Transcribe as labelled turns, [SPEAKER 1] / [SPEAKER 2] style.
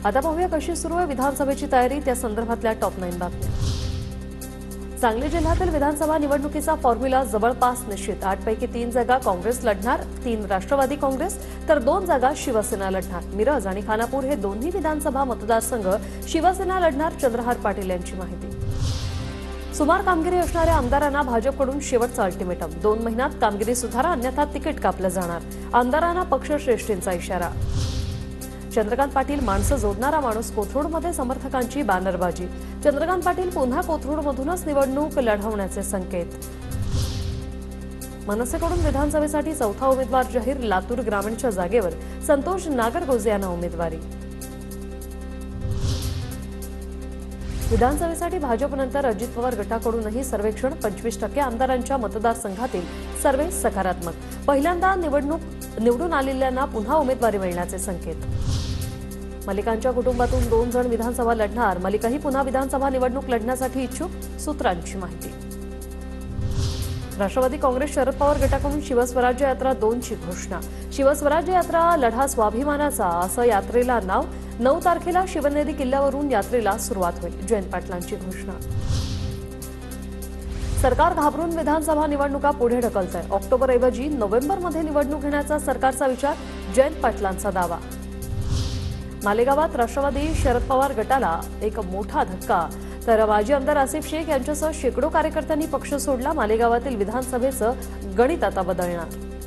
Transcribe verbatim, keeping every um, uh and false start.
[SPEAKER 1] आता पाहूया कशी सुरू आहे विधानसभेची तयारी, त्या संदर्भातल्या टॉप नाईन बातम्या। सांगली जिल्ह्यातील विधानसभा निवडणुकीचा फॉर्म्युला जवळपास निश्चित। आठ पैकी तीन जागा काँग्रेस लढणार, तीन राष्ट्रवादी काँग्रेस तर दोन जागा शिवसेना लढणार। मिरज आणि खानापूर हे दोन्ही विधानसभा मतदारसंघ शिवसेना लढणार, चंद्रहार पाटील यांची माहिती। सुमार कामगिरी असणाऱ्या आमदारांना भाजपकडून शेवटचा अल्टिमेटम, दोन महिन्यात कामगिरी सुधारा अन्यथा तिकीट कापलं जाणार। आमदारांना पक्षश्रेष्ठींचा इशारा। चंद्रकांत पाटील माणसं जोडणारा माणूस, कोथरूडमध्ये समर्थकांची बॅनरबाजी। चंद्रकांत पाटील पुन्हा कोथरूडमधूनच निवडणूक लढवण्याचे संकेत। मनसेकडून विधानसभेसाठी चौथा उमेदवार जाहीर, लातूर ग्रामीणच्या जागेवर संतोष नागरगोजे यांना उमेदवारी। विधानसभेसाठी भाजपनंतर अजित पवार गटाकडूनही सर्वेक्षण, पंचवीस टक्के आमदारांच्या मतदारसंघातील सर्वे सकारात्मक। पहिल्यांदा निवडणूक निवडून आलेल्यांना पुन्हा उमेदवारी मिळण्याचे संकेत। मलिकांच्या कुटुंबातून दोन जण विधानसभा लढणार, मलिकाही पुन्हा विधानसभा निवडणूक लढण्यासाठी इच्छुक, सूत्रांची माहिती। राष्ट्रवादी काँग्रेस शरद पवार गटाकडून शिवस्वराज्य यात्रा दोनची घोषणा। शिवस्वराज्य यात्रा लढा स्वाभिमानाचा असं यात्रेला नाव। नऊ तारखेला शिवनेरी किल्ल्यावरून यात्रेला सुरुवात होईल, जयंत पाटलांची घोषणा। सरकार घाबरून विधानसभा निवडणुका पुढे ढकलतंय, ऑक्टोबरऐवजी नोव्हेंबरमध्ये निवडणूक घेण्याचा सरकारचा विचार, जयंत पाटलांचा दावा। मालेगावात राष्ट्रवादी शरद पवार गटाला एक मोठा धक्का, तर माजी आमदार आसिफ शेख यांच्यासह शेकडो कार्यकर्त्यांनी पक्ष सोडला। मालेगावातील विधानसभेचं गणित आता बदलणार।